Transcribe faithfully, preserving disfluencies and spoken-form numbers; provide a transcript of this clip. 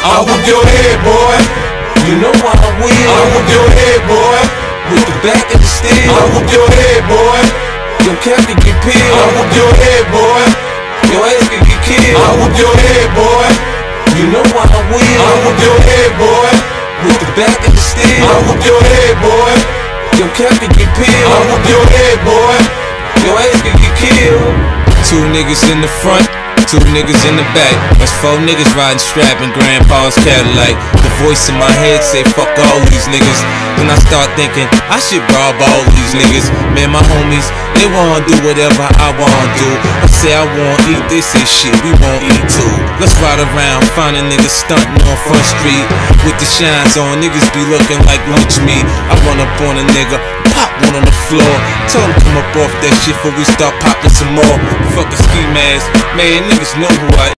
I'll whoop your head, boy. You know I will. I'll whoop your head, boy. With the back of the steel. I'll whoop your head, boy. Your cap can get peeled. I'll whoop your head, boy. Your ass can get killed. I'll whoop your head, boy. You know I will. I'll whoop your head, boy. With the back of the steel. I'll whoop your head, boy. Your cap can get peeled. I'll whoop your head, boy. Your ass can get killed. Two niggas in the front, two niggas in the back. That's four niggas riding strap in grandpa's Cadillac. The voice in my head say fuck all these niggas. Then I start thinking I should rob all these niggas. Man, my homies, they wanna do whatever I wanna do. I say I wanna eat, they say shit, we won't eat too. Let's ride around, find a nigga stunting on Front Street with the shines on, niggas be looking like lunch meat. I run up on a nigga, pop one on the floor, tell him come up off that shit before we start popping some more. Fuck a ski mask, man, niggas know who I am.